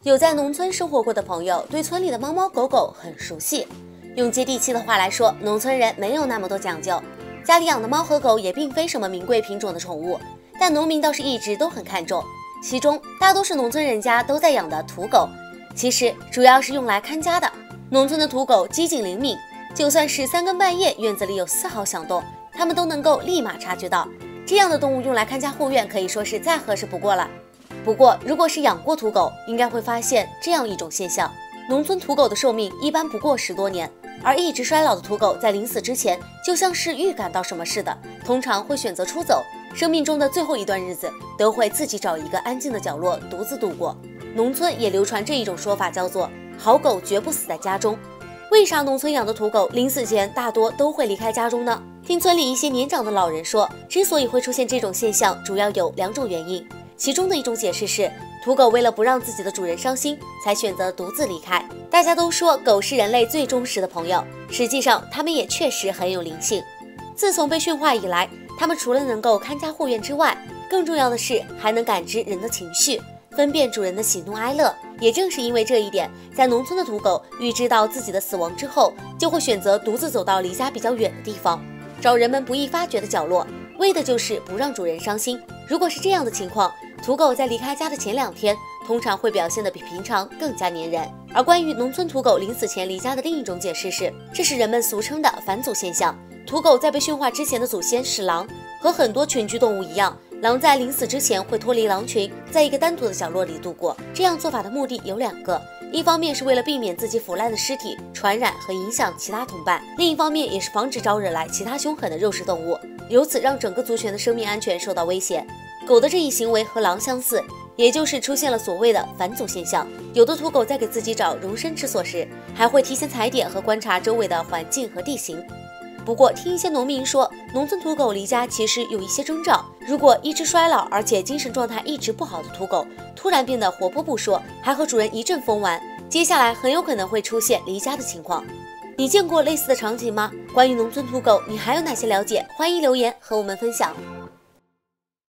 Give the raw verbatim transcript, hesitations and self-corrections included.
有在农村生活过的朋友对村里的猫猫狗狗很熟悉。用接地气的话来说，农村人没有那么多讲究，家里养的猫和狗也并非什么名贵品种的宠物，但农民倒是一直都很看重。其中大多是农村人家都在养的土狗，其实主要是用来看家的。农村的土狗机警灵敏，就算是三更半夜院子里有丝毫响动，它们都能够立马察觉到。这样的动物用来看家护院可以说是再合适不过了。不过如果是养过土狗，应该会发现这样一种现象，农村土狗的寿命一般不过十多年，而一直衰老的土狗在临死之前就像是预感到什么似的，通常会选择出走，生命中的最后一段日子都会自己找一个安静的角落独自度过。农村也流传这一种说法，叫做好狗绝不死在家中。为啥农村养的土狗临死前大多都会离开家中呢？听村里一些年长的老人说，之所以会出现这种现象，主要有两种原因。其中的一种解释是，土狗为了不让自己的主人伤心，才选择独自离开。大家都说狗是人类最忠实的朋友，实际上它们也确实很有灵性。自从被驯化以来，它们除了能够看家护院之外，更重要的是还能感知人的情绪，分辨主人的喜怒哀乐。也正是因为这一点，在农村的土狗预知到自己的死亡之后，就会选择独自走到离家比较远的地方，找人们不易发觉的角落，为的就是不让主人伤心。如果是这样的情况，土狗在离开家的前两天通常会表现得比平常更加粘人。而关于农村土狗临死前离家的另一种解释是，这是人们俗称的返祖现象。土狗在被驯化之前的祖先是狼，和很多群居动物一样，狼在临死之前会脱离狼群，在一个单独的角落里度过。这样做法的目的有两个，一方面是为了避免自己腐烂的尸体传染和影响其他同伴，另一方面也是防止招惹来其他凶狠的肉食动物，由此让整个族群的生命安全受到威胁。狗的这一行为和狼相似，也就是出现了所谓的返祖现象。有的土狗在给自己找容身之所时，还会提前踩点和观察周围的环境和地形。不过听一些农民说，农村土狗离家其实有一些征兆，如果一只衰老而且精神状态一直不好的土狗突然变得活泼不说，还和主人一阵疯玩，接下来很有可能会出现离家的情况。你见过类似的场景吗？关于农村土狗，你还有哪些了解？欢迎留言和我们分享。